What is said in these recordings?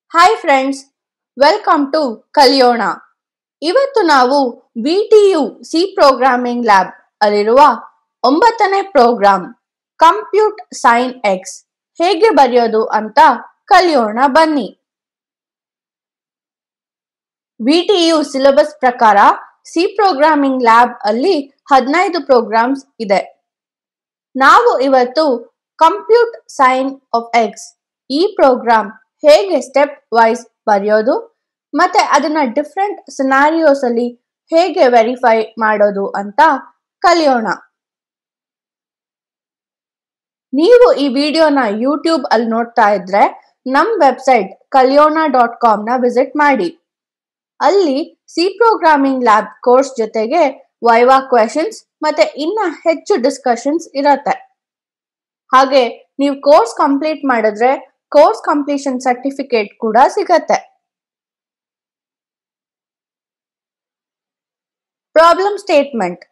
Hi friends, welcome to ಕಲಿಯೋಣ. ಇವತ್ತು ನಾವು VTU ಸಿ ಪ್ರೋಗ್ರಾಮಿಂಗ್ ಲ್ಯಾಬ್ ಅಲ್ಲಿರುವ 9ನೇ ಪ್ರೋಗ್ರಾಮ್ ಕಂಪ್ಯೂಟ್ ಸೈನ್ ಎಕ್ಸ್ ಹೇಗೆ ಬರೆಯೋದು ಅಂತ ಕಲಿಯೋಣ ಬನ್ನಿ. VTU ಸಿಲೆಬಸ್ ಪ್ರಕಾರ ಸಿ ಪ್ರೋಗ್ರಾಮಿಂಗ್ ಲ್ಯಾಬ್ ಅಲ್ಲಿ 15 ಪ್ರೋಗ್ರಾಮ್ಸ್ ಇದೆ. ನಾವು ಇವತ್ತು ಕಂಪ್ಯೂಟ್ ಸೈನ್ ಆಫ್ ಎಕ್ಸ್ ಈ ಪ್ರೋಗ್ರಾಮ್ ಹೇಗೆ ಸ್ಟೆಪ್ ವೈಸ್ ಬರೆಯೋದು ಮತ್ತೆ ಅದನ್ನ ಡಿಫ್ರೆಂಟ್ ಸಿನಾರಿಯೋಸ್ ಅಲ್ಲಿ ಹೇಗೆ ವೆರಿಫೈ ಮಾಡೋದು ಅಂತ ಕಲಿಯೋಣ. ನೀವು ಈ ವಿಡಿಯೋನ ಯೂಟ್ಯೂಬ್ ಅಲ್ಲಿ ನೋಡ್ತಾ ಇದ್ರೆ ನಮ್ ವೆಬ್ಸೈಟ್ kaliyona.com ನ ವಿಸಿಟ್ ಮಾಡಿ. ಅಲ್ಲಿ ಸಿ ಪ್ರೋಗ್ರಾಮಿಂಗ್ ಲ್ಯಾಬ್ ಕೋರ್ಸ್ ಜೊತೆಗೆ ವೈವಾ ಕ್ವೆಶನ್ಸ್ ಮತ್ತೆ ಇನ್ನ ಹೆಚ್ಚು ಡಿಸ್ಕಷನ್ಸ್ ಇರತ್ತೆ. ಹಾಗೆ ನೀವು ಕೋರ್ಸ್ ಕಂಪ್ಲೀಟ್ ಮಾಡಿದ್ರೆ ಕೋರ್ಸ್ ಕಂಪ್ಲೀಷನ್ ಸರ್ಟಿಫಿಕೇಟ್ ಕೂಡ ಸಿಗತ್ತೆ. Problem statement: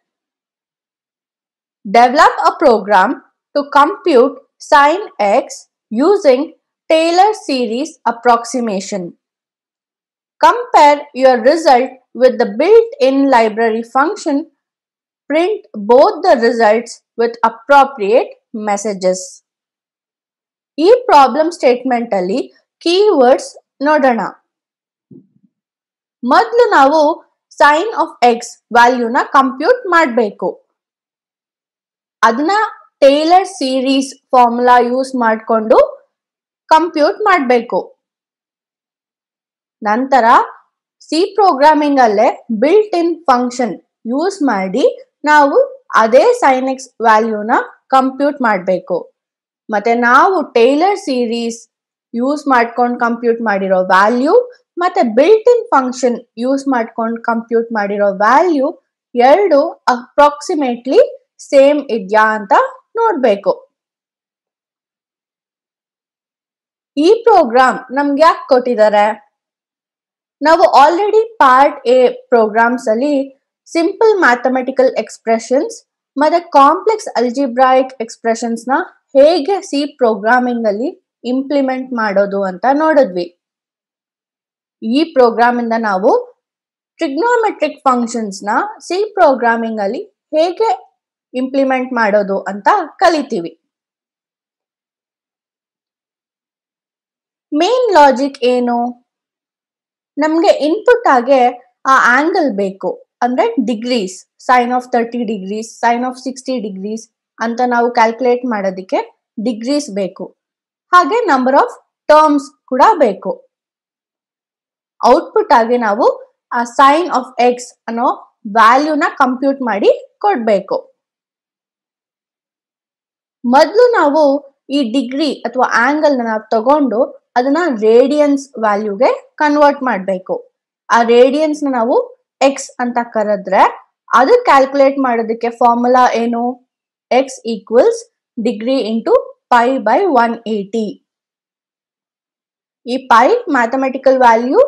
develop a program to compute sin x using Taylor series approximation. Compare your result with the built-in library function. Print both the results with appropriate messages. ಈ problem statement ಅಲ್ಲಿ keywords ನೋಡೋಣ. ಮೊದಲು ನಾವು sine of x ವ್ಯಾಲ್ಯೂನ compute ಮಾಡಬೇಕು. ಅದನ್ನ Taylor series formula use ಮಾಡಿಕೊಂಡು compute ಮಾಡಬೇಕು. ನಂತರ ಸಿ ಪ್ರೋಗ್ರಾಮಿಂಗ್ ಅಲ್ಲೇ ಬಿಲ್ಟ್ ಇನ್ ಫಂಕ್ಷನ್ ಯೂಸ್ ಮಾಡಿ ನಾವು ಅದೇ ಸೈನ್ ಎಕ್ಸ್ ವ್ಯಾಲ್ಯೂನ ಕಂಪ್ಯೂಟ್ ಮಾಡಬೇಕು. ಮತ್ತೆ ನಾವು ಟೇಲರ್ ಸೀರೀಸ್ ಯೂಸ್ ಮಾಡ್ಕೊಂಡು ಕಂಪ್ಯೂಟ್ ಮಾಡಿರೋ ವ್ಯಾಲ್ಯೂ ಮತ್ತೆ ಬಿಲ್ಟ್ ಇನ್ ಫಂಕ್ಷನ್ ಯೂಸ್ ಮಾಡ್ಕೊಂಡು ಕಂಪ್ಯೂಟ್ ಮಾಡಿರೋ ವ್ಯಾಲ್ಯೂ ಎರಡು ಅಪ್ರಾಕ್ಸಿಮೇಟ್ಲಿ ಸೇಮ್ ಇದೆಯಾ ಅಂತ ನೋಡ್ಬೇಕು. ಈ ಪ್ರೋಗ್ರಾಮ್ ನಮ್ಗೆ ಯಾಕೆ ಕೊಟ್ಟಿದ್ದಾರೆ? ನಾವು ಆಲ್ರೆಡಿ ಪಾರ್ಟ್ ಎ ಪ್ರೋಗ್ರಾಮ್ಸ್ ಅಲ್ಲಿ ಸಿಂಪಲ್ ಮ್ಯಾಥಮೆಟಿಕಲ್ ಎಕ್ಸ್ಪ್ರೆಷನ್ಸ್ ಮತ್ತೆ ಕಾಂಪ್ಲೆಕ್ಸ್ ಅಲ್ಜಿಬ್ರಾಯಿಕ್ ಎಕ್ಸ್ಪ್ರೆಷನ್ಸ್ ನ ಹೇಗೆ ಸಿ ಪ್ರೋಗ್ರಾಮಿಂಗ್ ಅಲ್ಲಿ ಇಂಪ್ಲಿಮೆಂಟ್ ಮಾಡೋದು ಅಂತ ನೋಡಿದ್ವಿ. ಈ ಪ್ರೋಗ್ರಾಮ್ ಇಂದ ನಾವು ಟ್ರಿಗ್ನೋಮೆಟ್ರಿಕ್ ಫಂಕ್ಷನ್ಸ್ ನ ಸಿ ಪ್ರೋಗ್ರಾಮಿಂಗ್ ಅಲ್ಲಿ ಹೇಗೆ ಇಂಪ್ಲಿಮೆಂಟ್ ಮಾಡೋದು ಅಂತ ಕಲಿತೀವಿ. ಮೇನ್ ಲಾಜಿಕ್ ಏನು? ನಮ್ಗೆ ಇನ್ಪುಟ್ ಆಗಿ ಆ ಆಂಗಲ್ ಬೇಕು, ಅಂದ್ರೆ degrees, sine of 30 degrees, sine of 60 degrees ಅಂತ ನಾವು ಕ್ಯಾಲ್ಕುಲೇಟ್ ಮಾಡೋದಕ್ಕೆ ಡಿಗ್ರೀಸ್ ಬೇಕು. ಹಾಗೆ ನಂಬರ್ ಆಫ್ ಟರ್ಮ್ಸ್ ಕೂಡ ಬೇಕು. ಔಟ್ಪುಟ್ ಆಗಿ ನಾವು ಆ ಸೈನ್ ಆಫ್ ಎಕ್ಸ್ ಅನ್ನೋ ವ್ಯಾಲ್ಯೂನ ಕಂಪ್ಯೂಟ್ ಮಾಡಿ ಕೊಡ್ಬೇಕು. ಮೊದಲು ನಾವು ಈ ಡಿಗ್ರಿ ಅಥವಾ ಆಂಗಲ್ ನಾವು ತಗೊಂಡು ಅದನ್ನ ರೇಡಿಯನ್ಸ್ ವ್ಯಾಲ್ಯೂಗೆ ಕನ್ವರ್ಟ್ ಮಾಡಬೇಕು. ಆ ರೇಡಿಯನ್ಸ್ ನಾವು ಎಕ್ಸ್ ಅಂತ ಕರೆದ್ರೆ ಅದು ಕ್ಯಾಲ್ಕುಲೇಟ್ ಮಾಡೋದಕ್ಕೆ ಫಾರ್ಮುಲಾ ಏನು? X equals degree into pi by 180. ಈ ಪೈ ಮ್ಯಾಥಮೆಟಿಕಲ್ ವ್ಯಾಲ್ಯೂ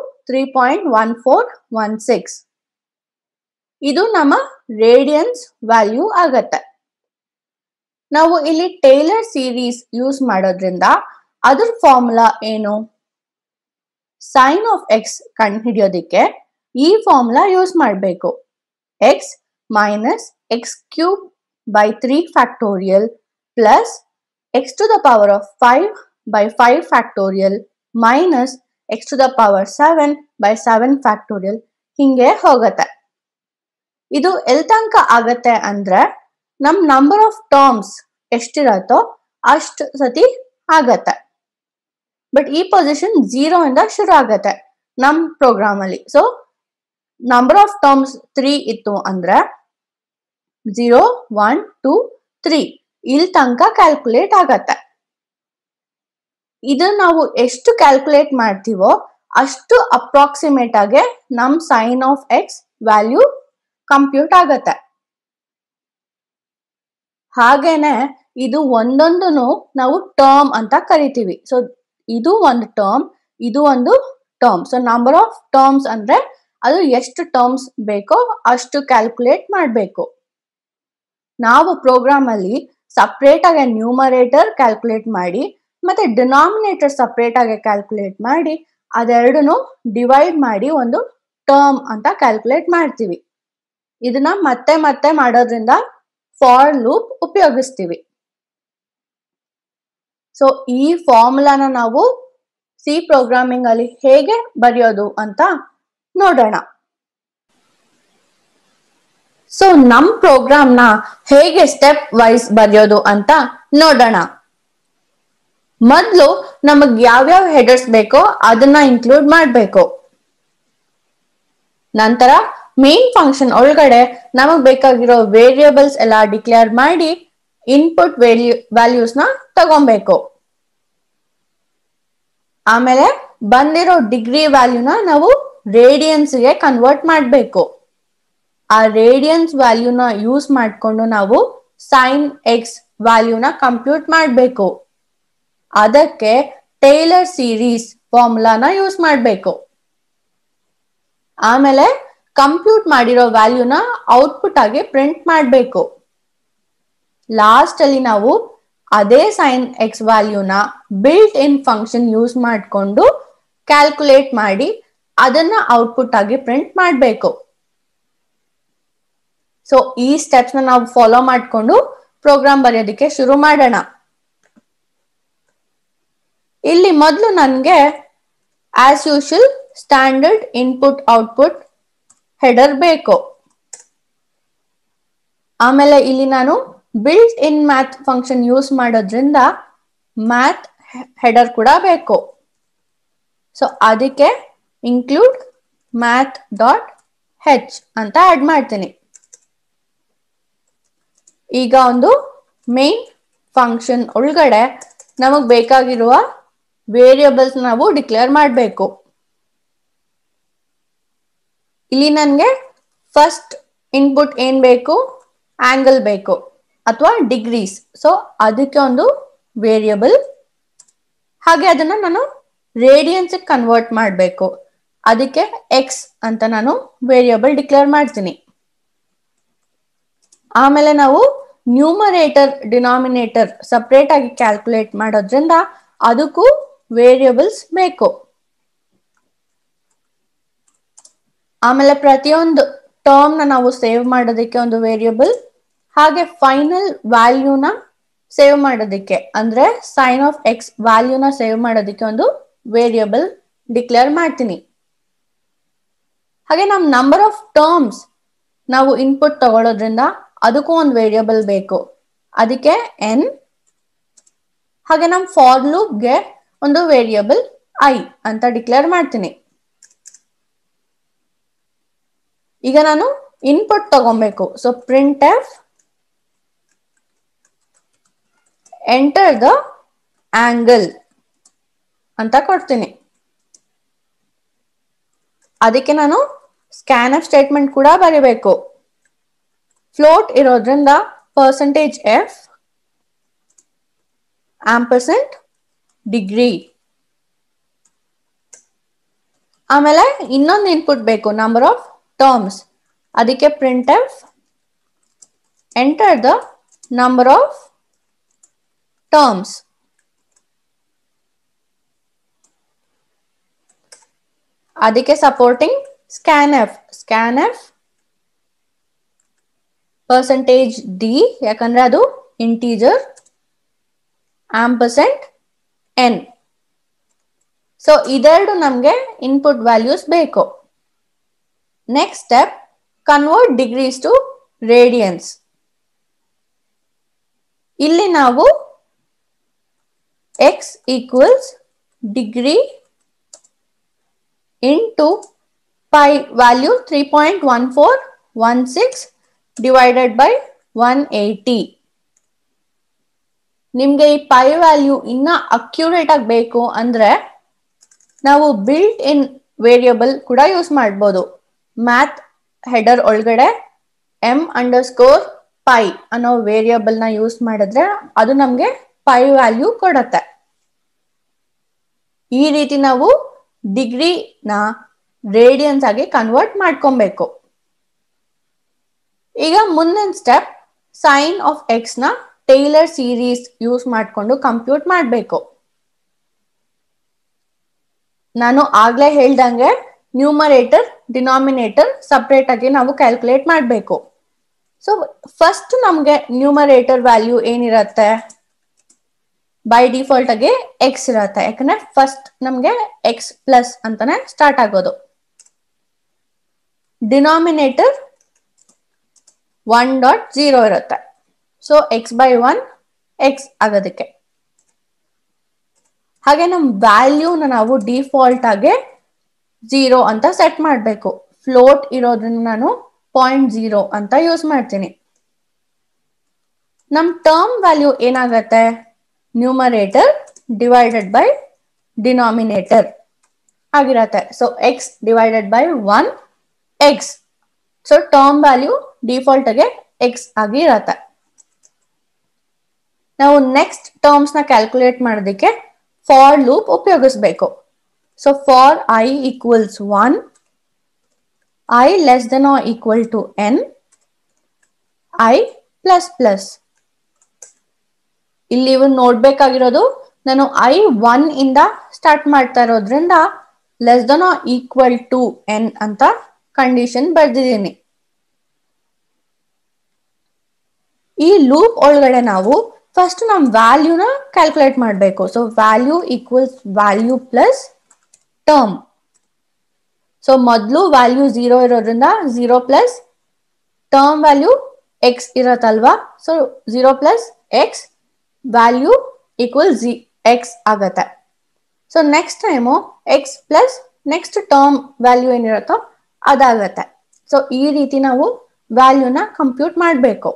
3.1416. ಇದು ನಮ್ಮ ರೇಡಿಯನ್ಸ್ ವ್ಯಾಲ್ಯೂ ಆಗತ್ತೆ. ನಾವು ಇಲ್ಲಿ ಟೇಲರ್ ಸೀರೀಸ್ ಯೂಸ್ ಮಾಡೋದ್ರಿಂದ ಅದ್ರ ಫಾರ್ಮುಲಾ ಏನು? ಸೈನ್ ಆಫ್ ಎಕ್ಸ್ ಕಂಡುಹಿಡಿಯೋದಿಕ್ಕೆ ಈ ಫಾರ್ಮುಲಾ ಯೂಸ್ ಮಾಡಬೇಕು. X minus x cube by 3 factorial plus x to the power of 5 by 5 factorial minus x to the power 7 by 7 factorial ಹಿಂಗೆ ಹೋಗತ್ತೆ. ಇದು ಎಲ್ ತನಕ ಆಗತ್ತೆ ಅಂದ್ರೆ ನಮ್ ನಂಬರ್ ಆಫ್ ಟರ್ಮ್ಸ್ ಎಷ್ಟಿರತ್ತೋ ಅಷ್ಟು ಸತಿ ಆಗತ್ತೆ. ಬಟ್ ಈ ಪೊಸಿಷನ್ 0 ಇಂದ ಶುರು ಆಗತ್ತೆ ನಮ್ ಪ್ರೋಗ್ರಾಮ್ ಅಲ್ಲಿ. ಸೊ ನಂಬರ್ ಆಫ್ ಟರ್ಮ್ಸ್ 3 ಇತ್ತು ಅಂದ್ರೆ 0 1 2 3 ಇಲ್ಲಿ ತನಕ ಕ್ಯಾಲ್ಕುಲೇಟ್ ಆಗತ್ತೆ. ಇದನ್ನ ನಾವು ಎಷ್ಟು ಕ್ಯಾಲ್ಕುಲೇಟ್ ಮಾಡ್ತೀವೋ ಅಷ್ಟು ಅಪ್ರಾಕ್ಸಿಮೇಟ್ ಆಗಿ ನಮ್ sine of x value compute ಆಗತ್ತೆ. ಹಾಗೇನೆ ಇದು ಒಂದೊಂದನ್ನು ನಾವು ಟರ್ಮ್ ಅಂತ ಕರಿತೀವಿ. ಸೊ ಇದು ಒಂದು ಟರ್ಮ್, ಇದು ಒಂದು term. So number of terms ಅಂದ್ರೆ ಅದು ಎಷ್ಟು ಟರ್ಮ್ಸ್ ಬೇಕೋ ಅಷ್ಟು ಕ್ಯಾಲ್ಕುಲೇಟ್ ಮಾಡಬೇಕು. ನಾವು ಪ್ರೋಗ್ರಾಮ್ ಅಲ್ಲಿ ಸಪ್ರೇಟ್ ಆಗಿ ನ್ಯೂಮರೇಟರ್ ಕ್ಯಾಲ್ಕುಲೇಟ್ ಮಾಡಿ ಮತ್ತೆ ಡಿನಾಮಿನೇಟರ್ ಸಪ್ರೇಟ್ ಆಗಿ ಕ್ಯಾಲ್ಕುಲೇಟ್ ಮಾಡಿ ಅದೆರಡನ್ನು ಡಿವೈಡ್ ಮಾಡಿ ಒಂದು ಟರ್ಮ್ ಅಂತ ಕ್ಯಾಲ್ಕುಲೇಟ್ ಮಾಡ್ತೀವಿ. ಇದನ್ನ ಮತ್ತೆ ಮತ್ತೆ ಮಾಡೋದ್ರಿಂದ ಫಾರ್ ಲೂಪ್ ಉಪಯೋಗಿಸ್ತೀವಿ. ಸೊ ಈ ಫಾರ್ಮುಲಾನ ನಾವು ಸಿ ಪ್ರೋಗ್ರಾಮಿಂಗ್ ಅಲ್ಲಿ ಹೇಗೆ ಬರೆಯೋದು ಅಂತ ನೋಡೋಣ. ಸೊ ನಮ್ ಪ್ರೋಗ್ರಾಮ್ನ ಹೇಗೆ ಸ್ಟೆಪ್ ವೈಸ್ ಬರೆಯೋದು ಅಂತ ನೋಡೋಣ. ಮೊದಲು ನಮಗ್ ಯಾವ್ಯಾವ ಹೆಡರ್ಸ್ ಬೇಕೋ ಅದನ್ನ ಇನ್ಕ್ಲೂಡ್ ಮಾಡಬೇಕು. ನಂತರ ಮೇನ್ ಫಂಕ್ಷನ್ ಒಳಗಡೆ ನಮಗ್ ಬೇಕಾಗಿರೋ ವೇರಿಯೇಬಲ್ಸ್ ಎಲ್ಲ ಡಿಕ್ಲೇರ್ ಮಾಡಿ ಇನ್ಪುಟ್ ವ್ಯಾಲ್ಯೂಸ್ ನ ತಗೊಬೇಕು. ಆಮೇಲೆ ಬಂದಿರೋ ಡಿಗ್ರಿ ವ್ಯಾಲ್ಯೂನ ನಾವು ರೇಡಿಯನ್ಸ್ ಗೆ ಕನ್ವರ್ಟ್ ಮಾಡಬೇಕು. ಆ ರೇಡಿಯನ್ಸ್ ವ್ಯಾಲ್ಯೂನ ಯೂಸ್ ಮಾಡಿಕೊಂಡು ನಾವು ಸೈನ್ ಎಕ್ಸ್ ವ್ಯಾಲ್ಯೂನ ಕಂಪ್ಯೂಟ್ ಮಾಡಬೇಕು. ಅದಕ್ಕೆ ಟೇಲರ್ ಸೀರೀಸ್ ಫಾರ್ಮುಲಾನ ಯೂಸ್ ಮಾಡಬೇಕು. ಆಮೇಲೆ ಕಂಪ್ಯೂಟ್ ಮಾಡಿರೋ ವ್ಯಾಲ್ಯೂನ ಔಟ್ಪುಟ್ ಆಗಿ ಪ್ರಿಂಟ್ ಮಾಡಬೇಕು. ಲಾಸ್ಟ್ ಅಲ್ಲಿ ನಾವು ಅದೇ ಸೈನ್ ಎಕ್ಸ್ ವ್ಯಾಲ್ಯೂನ ಬಿಲ್ಟ್ ಇನ್ ಫಂಕ್ಷನ್ ಯೂಸ್ ಮಾಡಿಕೊಂಡು ಕ್ಯಾಲ್ಕುಲೇಟ್ ಮಾಡಿ ಅದನ್ನ ಔಟ್ಪುಟ್ ಆಗಿ ಪ್ರಿಂಟ್ ಮಾಡಬೇಕು. ಸೊ ಈ ಸ್ಟೆಪ್ಸ್ ನ ನಾವು ಫಾಲೋ ಮಾಡಿಕೊಂಡು ಪ್ರೋಗ್ರಾಮ್ ಬರೆಯೋದಕ್ಕೆ ಶುರು ಮಾಡೋಣ. ಇಲ್ಲಿ ಮೊದಲು ನನಗೆ as usual standard input output header ಬೇಕು. ಆಮೇಲೆ ಇಲ್ಲಿ ನಾನು built in math function use ಮಾಡೋದ್ರಿಂದ ಮ್ಯಾಥ್ ಹೆಡರ್ ಕೂಡ ಬೇಕು. ಸೊ ಅದಕ್ಕೆ ಇನ್ಕ್ಲೂಡ್ ಮ್ಯಾಥ್ ಡಾಟ್ ಹೆಚ್ ಅಂತ ಆಡ್ ಮಾಡ್ತೀನಿ. ಈಗ ಒಂದು ಮೇನ್ ಫಂಕ್ಷನ್ ಒಳಗಡೆ ನಮಗ್ ಬೇಕಾಗಿರುವ ವೇರಿಯೇಬಲ್ಸ್ ನಾವು ಡಿಕ್ಲೇರ್ ಮಾಡಬೇಕು. ಇಲ್ಲಿ ನನಗೆ ಫಸ್ಟ್ ಇನ್ಪುಟ್ ಏನ್ ಬೇಕು, ಆಂಗಲ್ ಬೇಕು ಅಥವಾ ಡಿಗ್ರೀಸ್. ಸೊ ಅದಕ್ಕೆ ಒಂದು ವೇರಿಯೇಬಲ್, ಹಾಗೆ ಅದನ್ನ ನಾನು ರೇಡಿಯನ್ಸ್ ಕನ್ವರ್ಟ್ ಮಾಡಬೇಕು. ಅದಕ್ಕೆ ಎಕ್ಸ್ ಅಂತ ನಾನು ವೇರಿಯೇಬಲ್ ಡಿಕ್ಲೇರ್ ಮಾಡ್ತೀನಿ. ಆಮೇಲೆ ನಾವು ನ್ಯೂಮರೇಟರ್ ಡಿನಾಮಿನೇಟರ್ ಸಪರೇಟ್ ಆಗಿ ಕ್ಯಾಲ್ಕುಲೇಟ್ ಮಾಡೋದ್ರಿಂದ ಅದಕ್ಕೂ ವೇರಿಯೇಬಲ್ಸ್ ಬೇಕು. ಆಮೇಲೆ ಪ್ರತಿಯೊಂದು ಟರ್ಮ್ ನ ನಾವು ಸೇವ್ ಮಾಡೋದಕ್ಕೆ ಒಂದು ವೇರಿಯೇಬಲ್, ಹಾಗೆ ಫೈನಲ್ ವ್ಯಾಲ್ಯೂನ ಸೇವ್ ಮಾಡೋದಕ್ಕೆ ಅಂದ್ರೆ ಸೈನ್ ಆಫ್ ಎಕ್ಸ್ ವ್ಯಾಲ್ಯೂನ ಸೇವ್ ಮಾಡೋದಕ್ಕೆ ಒಂದು ವೇರಿಯೇಬಲ್ ಡಿಕ್ಲೇರ್ ಮಾಡ್ತೀನಿ. ಹಾಗೆ ನಮ್ ನಂಬರ್ ಆಫ್ ಟರ್ಮ್ಸ್ ನಾವು ಇನ್ಪುಟ್ ತಗೊಳ್ಳೋದ್ರಿಂದ ಅದಕ್ಕೂ ಒಂದು ವೇರಿಯೇಬಲ್ ಬೇಕು. ಅದಕ್ಕೆ ಎನ್. ಹಾಗೆ ನಮ್ ಫಾರ್ ಲೂಪ್ಗೆ ಒಂದು ವೇರಿಯೇಬಲ್ ಐ ಅಂತ ಡಿಕ್ಲೇರ್ ಮಾಡ್ತೀನಿ. ಈಗ ನಾನು ಇನ್ಪುಟ್ ತಗೊಬೇಕು. So print f enter the angle ಅಂತ ಕೊಡ್ತೀನಿ. ಅದಕ್ಕೆ ನಾನು ಸ್ಕ್ಯಾನ್ ಎಫ್ ಸ್ಟೇಟ್ಮೆಂಟ್ ಕೂಡ ಬರೀಬೇಕು. ಫ್ಲೋಟ್ ಇರೋದ್ರಿಂದ ಪರ್ಸೆಂಟೇಜ್ ಎಫ್ ಆಂಪರ್ಸೆಂಟ್ ಡಿಗ್ರಿ. ಆಮೇಲೆ ಇನ್ನೊಂದು ಇನ್ಪುಟ್ ಬೇಕು, ನಂಬರ್ ಆಫ್ ಟರ್ಮ್ಸ್. ಅದಕ್ಕೆ print f enter the number of terms. ಅದಕ್ಕೆ supporting scan f percentage d, ಯಾಕಂದ್ರೆ ಅದು ಇಂಟೀಜರ್, ಆಂಪರ್ಸೆಂಟ್ ಎನ್. ಸೊ ಇದೆರಡು ನಮ್ಗೆ ಇನ್ಪುಟ್ ವ್ಯಾಲ್ಯೂಸ್ ಬೇಕು. Next step, convert degrees to radians. ಇಲ್ಲಿ ನಾವು x equals degree into pi value 3.1416 divided by 180. ನಿಮ್ಗೆ ಈ ಪೈ ವ್ಯಾಲ್ಯೂ ಇನ್ನ ಅಕ್ಯುರೇಟ್ ಆಗಿ ಬೇಕು ಅಂದ್ರೆ ನಾವು ಬಿಲ್ಟ್ ಇನ್ ವೇರಿಯೇಬಲ್ ಕೂಡ ಯೂಸ್ ಮಾಡ್ಬೋದು. ಮ್ಯಾಥ್ ಹೆಡರ್ ಒಳಗಡೆ m_py ಅನ್ನೋ ವೇರಿಯೇಬಲ್ ನ ಯೂಸ್ ಮಾಡಿದ್ರೆ ಅದು ನಮ್ಗೆ ಪೈ ವ್ಯಾಲ್ಯೂ ಕೊಡತ್ತೆ. ಈ ರೀತಿ ನಾವು ಡಿಗ್ರಿನ ರೇಡಿಯನ್ಸ್ ಆಗಿ ಕನ್ವರ್ಟ್ ಮಾಡ್ಕೊಬೇಕು. ಈಗ ಮುಂದಿನ ಸ್ಟೆಪ್, ಸೈನ್ ಆಫ್ ಎಕ್ಸ್ ನ ಟೇಲರ್ ಸೀರೀಸ್ ಯೂಸ್ ಮಾಡಿಕೊಂಡು ಕಂಪ್ಯೂಟ್ ಮಾಡಬೇಕು. ನಾನು ಆಗ್ಲೇ ಹೇಳ್ದಂಗೆ ನ್ಯೂಮರೇಟರ್ ಡಿನಾಮಿನೇಟರ್ ಸಪ್ರೇಟ್ ಆಗಿ ನಾವು ಕ್ಯಾಲ್ಕುಲೇಟ್ ಮಾಡಬೇಕು. ಸೊ ಫಸ್ಟ್ ನಮ್ಗೆ ನ್ಯೂಮರೇಟರ್ ವ್ಯಾಲ್ಯೂ ಏನಿರತ್ತೆ, ಬೈ ಡಿಫಾಲ್ಟ್ ಆಗಿ ಎಕ್ಸ್ ಇರತ್ತೆ, ಯಾಕಂದ್ರೆ ಫಸ್ಟ್ ನಮ್ಗೆ ಎಕ್ಸ್ ಪ್ಲಸ್ ಅಂತಾನೆ ಸ್ಟಾರ್ಟ್ ಆಗೋದು. ಡಿನಾಮಿನೇಟರ್ 1.0 ಇರುತ್ತೆ. ಸೊ ಎಕ್ಸ್ ಬೈ 1 ಎಕ್ಸ್ ಆಗೋದಕ್ಕೆ. ಹಾಗೆ ನಮ್ಮ ವ್ಯಾಲ್ಯೂನ ನಾವು ಡಿಫಾಲ್ಟ್ ಆಗಿ 0 ಅಂತ ಸೆಟ್ ಮಾಡಬೇಕು. ಫ್ಲೋಟ್ ಇರೋದ್ರಿಂದ ನಾನು 0.0 ಅಂತ ಯೂಸ್ ಮಾಡ್ತೀನಿ. ನಮ್ ಟರ್ಮ್ ವ್ಯಾಲ್ಯೂ ಏನಾಗತ್ತೆ, ನ್ಯೂಮರೇಟರ್ ಡಿವೈಡೆಡ್ ಬೈ ಡಿನಾಮಿನೇಟರ್ ಆಗಿರತ್ತೆ. So x divided by 1 x. So term value default ಆಗಿ ಎಕ್ಸ್ ಆಗಿ ಇರತ್ತೆ. ನಾವು ನೆಕ್ಸ್ಟ್ ಟರ್ಮ್ಸ್ ನ ಕ್ಯಾಲ್ಕುಲೇಟ್ ಮಾಡೋದಕ್ಕೆ ಫಾರ್ ಲೂಪ್ ಉಪಯೋಗಿಸಬೇಕು. So for i equals 1, i less than or equal to n, i plus plus. ಇಲ್ಲಿ ನೀವು ನೋಡ್ಬೇಕಾಗಿರೋದು, ನಾನು ಐ 1 ಇಂದ ಸ್ಟಾರ್ಟ್ ಮಾಡ್ತಾ ಇರೋದ್ರಿಂದ less than or equal to n ಅಂತ ಕಂಡೀಷನ್ ಬರ್ದಿದ್ದೀನಿ. ಈ ಲೂಪ್ ಒಳಗಡೆ ನಾವು ಫಸ್ಟ್ ನಮ್ಮ ವ್ಯಾಲ್ಯೂನ ಕ್ಯಾಲ್ಕುಲೇಟ್ ಮಾಡಬೇಕು. So value equals value plus term. So ಮೊದಲು ವ್ಯಾಲ್ಯೂ 0 ಇರೋದ್ರಿಂದ 0 ಪ್ಲಸ್ ಟರ್ಮ್ ವ್ಯಾಲ್ಯೂ ಎಕ್ಸ್ ಇರತ್ತಲ್ವಾ. So 0 plus x value equal x ಆಗತ್ತೆ. So next time x plus next term value ಏನಿರುತ್ತೋ ಅದಾಗತ್ತೆ. ಸೊ ಈ ರೀತಿ ನಾವು ವ್ಯಾಲ್ಯೂನ ಕಂಪ್ಯೂಟ್ ಮಾಡಬೇಕು.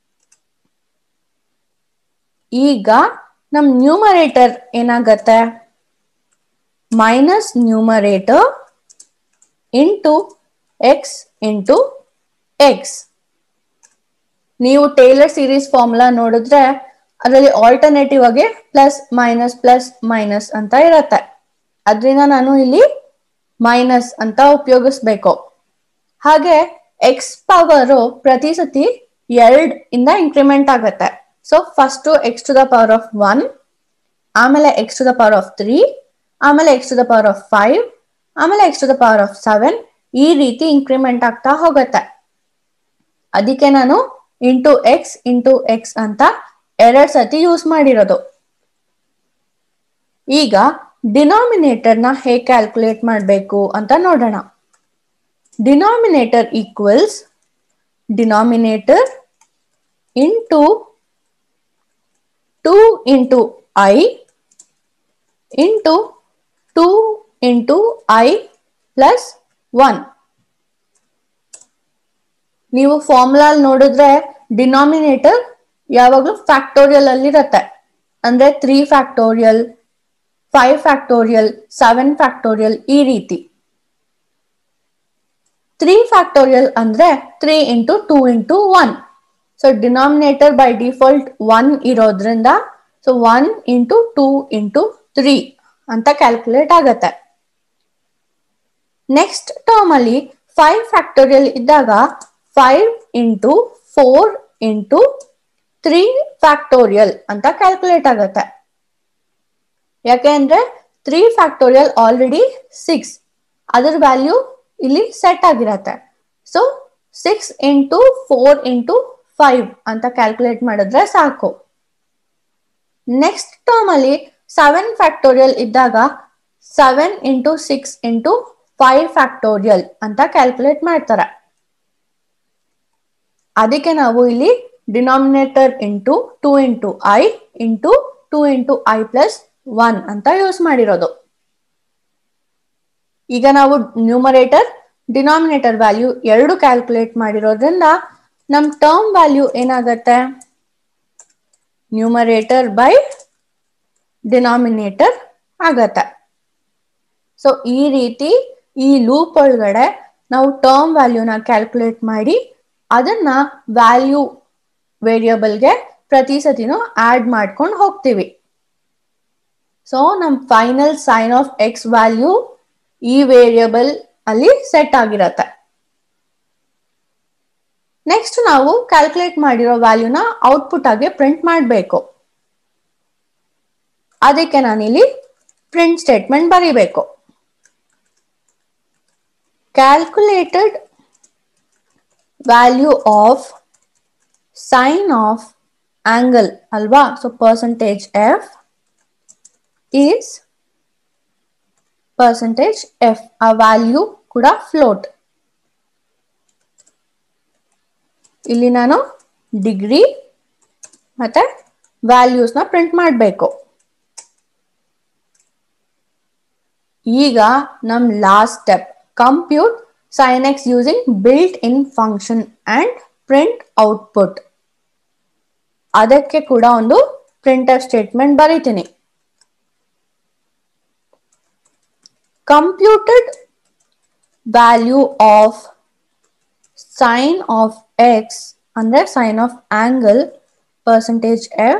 ಈಗ ನಮ್ ನ್ಯೂಮರೇಟರ್ ಏನಾಗತ್ತೆ, minus numerator into x into x. ನೀವು ಟೇಲರ್ ಸೀರೀಸ್ ಫಾರ್ಮುಲಾ ನೋಡಿದ್ರೆ ಅದರಲ್ಲಿ ಆಲ್ಟರ್ನೇಟಿವ್ ಆಗಿ ಪ್ಲಸ್ ಮೈನಸ್ ಅಂತ ಇರತ್ತೆ. ಅದರಿಂದ ನಾನು ಇಲ್ಲಿ ಮೈನಸ್ ಅಂತ ಉಪಯೋಗಿಸ್ಬೇಕು. ಹಾಗೆ ಎಕ್ಸ್ ಪವರ್ ಪ್ರತಿ ಸತಿ 2 ಇಂದ ಇನ್ಕ್ರಿಮೆಂಟ್ ಆಗತ್ತೆ. So first x to the power of 1, ಆಮೇಲೆ x to the power of 3, ಆಮೇಲೆ x to the power of 5, ಆಮೇಲೆ x to the power of 7, ಈ ರೀತಿ ಇನ್ಕ್ರಿಮೆಂಟ್ ಆಗ್ತಾ ಹೋಗುತ್ತೆ. ಅದಕ್ಕೆ ನಾನು ಇಂಟು ಎಕ್ಸ್ ಅಂತ 2 ಸತಿ ಯೂಸ್ ಮಾಡಿರೋದು. ಈಗ ಡಿನಾಮಿನೇಟರ್ ನ ಹೇಗೆ ಕ್ಯಾಲ್ಕುಲೇಟ್ ಮಾಡಬೇಕು ಅಂತ ನೋಡೋಣ. Denominator equals denominator into 2 into i into 2 into i plus 1. ನೀವು ಫಾರ್ಮುಲಾ ನೋಡಿದ್ರೆ ಡಿನಾಮಿನೇಟರ್ ಯಾವಾಗಲೂ ಫ್ಯಾಕ್ಟೋರಿಯಲ್ ಅಲ್ಲಿ ಇರುತ್ತೆ. ಅಂದ್ರೆ 3 ಫ್ಯಾಕ್ಟೋರಿಯಲ್, 5 ಫ್ಯಾಕ್ಟೋರಿಯಲ್, 7 ಫ್ಯಾಕ್ಟೋರಿಯಲ್ ಈ ರೀತಿ. 3 ಫ್ಯಾಕ್ಟೋರಿಯಲ್ ಅಂದ್ರೆ 3 into 2 into 1. So denominator by default 1 ಇರೋದ್ರಿಂದ ಸೊ 1 ಇಂಟು 2 ಇಂಟು 3 ಅಂತ ಕ್ಯಾಲ್ಕುಲೇಟ್ ಆಗತ್ತೆ. ನೆಕ್ಸ್ಟ್ ಟರ್ಮ್ ಅಲ್ಲಿ 5 ಫ್ಯಾಕ್ಟೋರಿಯಲ್ ಇದ್ದಾಗ 5 ಇಂಟು 4 ಇಂಟು 3 ಫ್ಯಾಕ್ಟೋರಿಯಲ್ ಅಂತ ಕ್ಯಾಲ್ಕುಲೇಟ್ ಆಗತ್ತೆ. ಯಾಕೆ ಅಂದ್ರೆ 3 ಫ್ಯಾಕ್ಟೋರಿಯಲ್ ಆಲ್ರೆಡಿ 6, ಅದರ ವ್ಯಾಲ್ಯೂ ಇಲ್ಲಿ ಸೆಟ್ ಆಗಿರತ್ತೆ. ಸೊ 6 ಇಂಟು 4 ಇಂಟು 5 ಅಂತ ಕ್ಯಾಲ್ಕುಲೇಟ್ ಮಾಡಿದ್ರೆ ಸಾಕು. ನೆಕ್ಸ್ಟ್ ಟರ್ಮ್ ಅಲ್ಲಿ 7 ಫ್ಯಾಕ್ಟೋರಿಯಲ್ ಇದ್ದಾಗ 7 ಇಂಟು 6 ಇಂಟು 5 ಫ್ಯಾಕ್ಟೋರಿಯಲ್ ಅಂತ ಕ್ಯಾಲ್ಕುಲೇಟ್ ಮಾಡ್ತಾರೆ. ಅದಕ್ಕೆ ನಾವು ಇಲ್ಲಿ denominator into 2 into i into 2 into i plus 1 ಅಂತ ಯೂಸ್ ಮಾಡಿರೋದು. ಈಗ ನಾವು ನ್ಯೂಮರೇಟರ್ ಡಿನಾಮಿನೇಟರ್ ವ್ಯಾಲ್ಯೂ 2 ಕ್ಯಾಲ್ಕುಲೇಟ್ ಮಾಡಿರೋದ್ರಿಂದ ನಮ್ ಟರ್ಮ್ ವ್ಯಾಲ್ಯೂ ಏನಾಗತ್ತೆ, ನ್ಯೂಮರೇಟರ್ ಬೈ ಡಿನಾಮಿನೇಟರ್ ಆಗತ್ತೆ. ಸೊ ಈ ರೀತಿ ಈ ಲೂಪ್ ಒಳಗಡೆ ನಾವು ಟರ್ಮ್ ವ್ಯಾಲ್ಯೂನ ಕ್ಯಾಲ್ಕುಲೇಟ್ ಮಾಡಿ ಅದನ್ನ ವ್ಯಾಲ್ಯೂ ವೇರಿಯಬಲ್ಗೆ ಪ್ರತಿ ಸತಿನೂ ಆಡ್ ಮಾಡ್ಕೊಂಡು ಹೋಗ್ತೀವಿ. ಸೊ ನಮ್ final sine of x value ಈ ವೇರಿಯಬಲ್ ಅಲ್ಲಿ ಸೆಟ್ ಆಗಿರತ್ತೆ. ನೆಕ್ಸ್ಟ್ ನಾವು ಕ್ಯಾಲ್ಕುಲೇಟ್ ಮಾಡಿರೋ ವ್ಯಾಲ್ಯೂನ ಔಟ್ಪುಟ್ ಆಗಿ ಪ್ರಿಂಟ್ ಮಾಡಬೇಕು. ಅದಕ್ಕೆ ನಾನಿಲ್ಲಿ ಪ್ರಿಂಟ್ ಸ್ಟೇಟ್ಮೆಂಟ್ ಬರೀಬೇಕು. calculated value of sine of angle alva. So percentage f is percentage f. A value kuda float. ಇಲ್ಲಿ ನಾನು ಡಿಗ್ರಿ ಮತ್ತೆ ವ್ಯಾಲ್ಯೂಸ್ ನ ಪ್ರಿಂಟ್ ಮಾಡಬೇಕು. ಈಗ ನಮ್ last step compute sin x using built-in function and print output. ಅದಕ್ಕೆ ಕೂಡ ಒಂದು printf statement ಬರೀತೀನಿ. Computed value of sine of x ಅಂದ್ರೆ sine of angle percentage f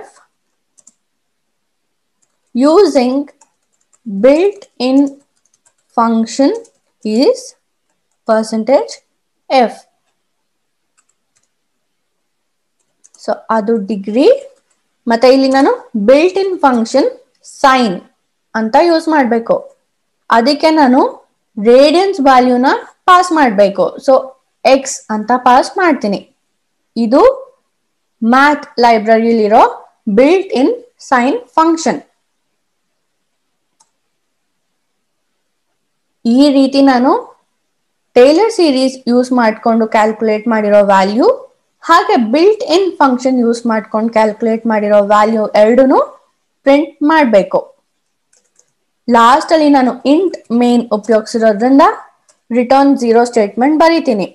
using built-in function is percentage f. So ಅದು degree ಮತ್ತೆ ಇಲ್ಲಿ ನಾನು built in function sine ಅಂತ ಯೂಸ್ ಮಾಡಬೇಕು. ಅದಕ್ಕೆ ನಾನು ರೇಡಿಯನ್ಸ್ ವ್ಯಾಲ್ಯೂನ ಪಾಸ್ ಮಾಡಬೇಕು. ಸೊ x ಅಂತ ಪಾಸ್ ಮಾಡ್ತೀನಿ. ಇದು ಮ್ಯಾಥ್ ಲೈಬ್ರರಿಲಿರೋ ಬಿಲ್ಟ್ ಇನ್ ಸೈನ್ ಫಂಕ್ಷನ್. ಈ ರೀತಿ ನಾನು ಟೇಲರ್ ಸೀರೀಸ್ ಯೂಸ್ ಮಾಡಿಕೊಂಡು ಕ್ಯಾಲ್ಕುಲೇಟ್ ಮಾಡಿರೋ ವ್ಯಾಲ್ಯೂ ಹಾಗೆ ಬಿಲ್ಟ್ ಇನ್ ಫಂಕ್ಷನ್ ಯೂಸ್ ಮಾಡ್ಕೊಂಡು ಕ್ಯಾಲ್ಕುಲೇಟ್ ಮಾಡಿರೋ ವ್ಯಾಲ್ಯೂ ಎರಡೂ ಪ್ರಿಂಟ್ ಮಾಡಬೇಕು. ಲಾಸ್ಟ್ ಅಲ್ಲಿ ನಾನು ಇಂಟ್ ಮೇನ್ ಉಪಯೋಗಿಸಿರೋದ್ರಿಂದ ರಿಟರ್ನ್ 0 ಸ್ಟೇಟ್ಮೆಂಟ್ ಬರೀತೀನಿ.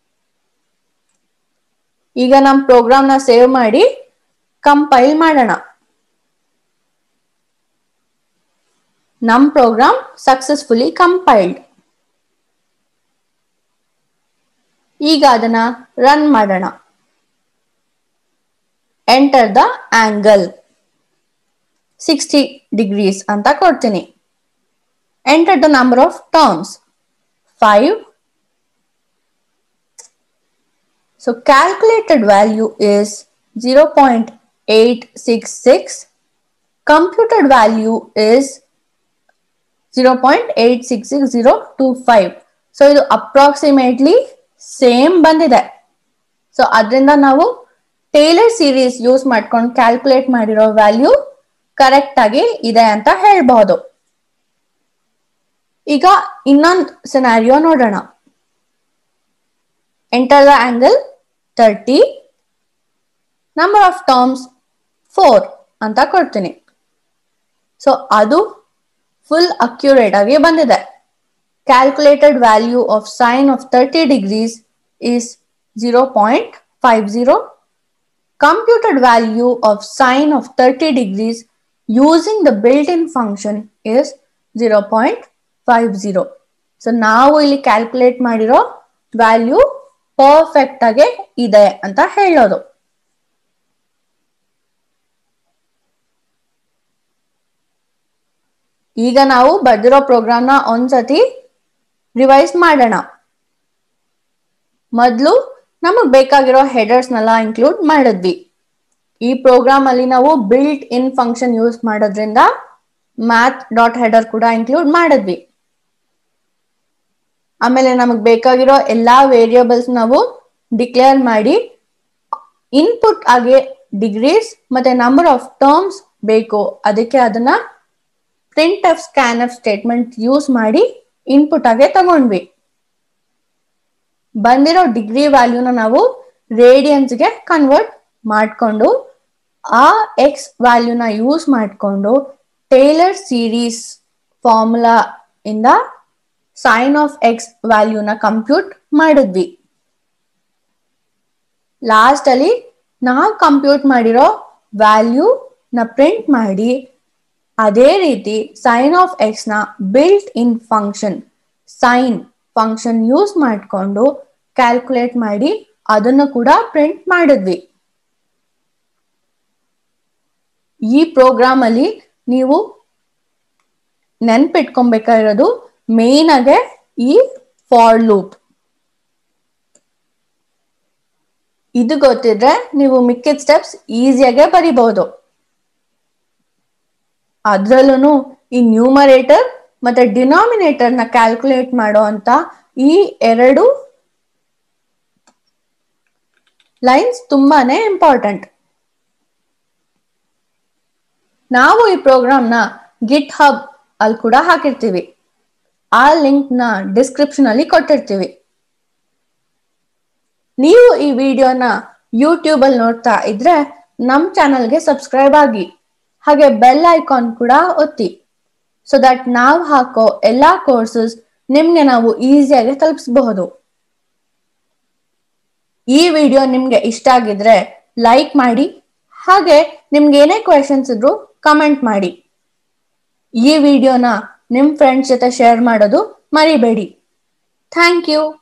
ಈಗ ನಮ್ಮ ಪ್ರೋಗ್ರಾಮ್ನ ಸೇವ್ ಮಾಡಿ ಕಂಪೈಲ್ ಮಾಡೋಣ. ನಮ್ಮ ಪ್ರೋಗ್ರಾಮ್ ಸಕ್ಸಸ್ಫುಲಿ ಕಂಪೈಲ್ಡ್. ಈಗ ಅದನ್ನ ರನ್ ಮಾಡೋಣ. ಎಂಟರ್ ದ ಆಂಗಲ್ 60 degrees ಅಂತ ಕೊಡ್ತೀನಿ. Enter the number of terms 5. So calculated value is 0.866. Computed value is 0.866025. So ಇದು ಅಪ್ರಾಕ್ಸಿಮೇಟ್ಲಿ ಸೇಮ್ ಬಂದಿದೆ. ಸೊ ಅದರಿಂದ ನಾವು ಟೇಲರ್ ಸೀರೀಸ್ ಯೂಸ್ ಮಾಡ್ಕೊಂಡು ಕ್ಯಾಲ್ಕುಲೇಟ್ ಮಾಡಿರೋ ವ್ಯಾಲ್ಯೂ ಕರೆಕ್ಟ್ ಆಗಿ ಇದೆ ಅಂತ ಹೇಳ್ಬಹುದು. ಈಗ ಇನ್ನೊಂದು ಸಿನಾರಿಯೋ ನೋಡೋಣ. Enter the angle 30. Number of terms 4 ಅಂತ ಕೊಡ್ತೀನಿ. ಸೊ ಅದು ಫುಲ್ ಅಕ್ಯುರೇಟ್ ಆಗಿ ಬಂದಿದೆ. Calculated value of sine of 30 degrees is 0.50. Computed value of sine of 30 degrees using the built-in function is 0.50. So ನಾವು ಇಲ್ಲಿ ಕ್ಯಾಲ್ಕುಲೇಟ್ ಮಾಡಿರೋ ವ್ಯಾಲ್ಯೂ ಪರ್ಫೆಕ್ಟ್ ಆಗಿ ಇದೆ ಅಂತ ಹೇಳೋದು. ಈಗ ನಾವು ಬರೆದಿರೋ ಪ್ರೋಗ್ರಾಮ್ನ ಒಂದ್ಸತಿ ರಿವೈಸ್ ಮಾಡೋಣ. ಮೊದಲು ನಮಗೆ ಬೇಕಾಗಿರೋ ಹೆಡರ್ಸ್ನೆಲ್ಲ ಇನ್ಕ್ಲೂಡ್ ಮಾಡಿದ್ವಿ. ಈ ಪ್ರೋಗ್ರಾಮ್ ಅಲ್ಲಿ ನಾವು ಬಿಲ್ಟ್ ಇನ್ ಫಂಕ್ಷನ್ ಯೂಸ್ ಮಾಡೋದ್ರಿಂದ ಮ್ಯಾಥ್ ಡಾಟ್ ಹೆಡರ್ ಕೂಡ ಇನ್ಕ್ಲೂಡ್ ಮಾಡಿದ್ವಿ. ಆಮೇಲೆ ನಮಗೆ ಬೇಕಾಗಿರೋ ಎಲ್ಲಾ ವೇರಿಯೇಬಲ್ಸ್ ನಾವು ಡಿಕ್ಲೇರ್ ಮಾಡಿ ಇನ್ಪುಟ್ ಆಗಿ ಡಿಗ್ರೀಸ್ ಮತ್ತೆ ನಂಬರ್ ಆಫ್ ಟರ್ಮ್ಸ್ ಬೇಕು. ಅದಕ್ಕೆ ಅದನ್ನ printf scanf ಸ್ಟೇಟ್ಮೆಂಟ್ ಯೂಸ್ ಮಾಡಿ ಇನ್ಪುಟ್ ಆಗಿ ತಗೊಂಡ್ವಿ. ಬಂದಿರೋ ಡಿಗ್ರಿ ವ್ಯಾಲ್ಯೂನ ನಾವು ರೇಡಿಯನ್ಸ್ಗೆ ಕನ್ವರ್ಟ್ ಮಾಡಿಕೊಂಡು ಆ ಎಕ್ಸ್ ವ್ಯಾಲ್ಯೂನ ಯೂಸ್ ಮಾಡಿಕೊಂಡು ಟೇಲರ್ ಸೀರೀಸ್ ಫಾರ್ಮುಲಾ ಇಂದ ಸೈನ್ ಆಫ್ ಎಕ್ಸ್ ವ್ಯಾಲ್ಯೂನ ಕಂಪ್ಯೂಟ್ ಮಾಡಿದ್ವಿ. ಲಾಸ್ಟ್ ಅಲ್ಲಿ ನಾವು ಕಂಪ್ಯೂಟ್ ಮಾಡಿರೋ ವ್ಯಾಲ್ಯೂ ನ ಪ್ರಿಂಟ್ ಮಾಡಿ ಅದೇ ರೀತಿ ಸೈನ್ ಆಫ್ ಎಕ್ಸ್ ನ built in function sine function use ಮಾಡಿಕೊಂಡು ಕ್ಯಾಲ್ಕುಲೇಟ್ ಮಾಡಿ ಅದನ್ನು ಕೂಡ ಪ್ರಿಂಟ್ ಮಾಡಿದ್ವಿ. ಈ ಪ್ರೋಗ್ರಾಮ್ ಅಲ್ಲಿ ನೀವು ನೆನ್ಪಿಟ್ಕೊಬೇಕಾಗಿರೋದು ಮೇನ್ ಆಗಿ ಈ ಫಾರ್ ಲೂಪ್. ಇದು ಗೊತ್ತಿದ್ರೆ ನೀವು ಮಿಕ್ಕಿದ ಸ್ಟೆಪ್ಸ್ ಈಸಿಯಾಗೆ ಬರಿಬಹುದು. ಅದ್ರಲ್ಲೂ ಈ ನ್ಯೂಮರೇಟರ್ ಮತ್ತೆ ಡಿನಾಮಿನೇಟರ್ ನ ಕ್ಯಾಲ್ಕುಲೇಟ್ ಮಾಡೋ ಅಂತ ಈ 2 ಲೈನ್ಸ್ ತುಂಬಾನೇ ಇಂಪಾರ್ಟೆಂಟ್. ನಾವು ಈ ಪ್ರೋಗ್ರಾಮ್ನ ಗಿಟ್ ಹಬ್ ಅಲ್ಲಿ ಕೂಡ ಹಾಕಿರ್ತೀವಿ. ಆ ಲಿಂಕ್ ನ ಡಿಸ್ಕ್ರಿಪ್ಷನ್ ಅಲ್ಲಿ ಕೊಟ್ಟಿರ್ತೀವಿ. ನೀವು ಈ ವಿಡಿಯೋನ ಯೂಟ್ಯೂಬ್ ಅಲ್ಲಿ ನೋಡ್ತಾ ಇದ್ರೆ ನಮ್ಮ ಚಾನಲ್ಗೆ ಸಬ್ಸ್ಕ್ರೈಬ್ ಆಗಿ, ಹಾಗೆ ಬೆಲ್ ಐಕಾನ್ ಕೂಡ ಒತ್ತಿ, ಸೊ ದಟ್ ನಾವು ಹಾಕೋ ಎಲ್ಲಾ ಕೋರ್ಸಸ್ ನಿಮ್ಗೆ ನಾವು ಈಸಿಯಾಗಿ ತಲುಪಿಸಬಹುದು. ಈ ವಿಡಿಯೋ ನಿಮ್ಗೆ ಇಷ್ಟ ಆಗಿದ್ರೆ ಲೈಕ್ ಮಾಡಿ, ಹಾಗೆ ನಿಮ್ಗೆ ಏನೇ ಕ್ವೆಶನ್ಸ್ ಇದ್ರು ಕಮೆಂಟ್ ಮಾಡಿ. ಈ ವಿಡಿಯೋನ ನಿಮ್ ಫ್ರೆಂಡ್ಸ್ ಜೊತೆ ಶೇರ್ ಮಾಡೋದು ಮರಿಬೇಡಿ. Thank you.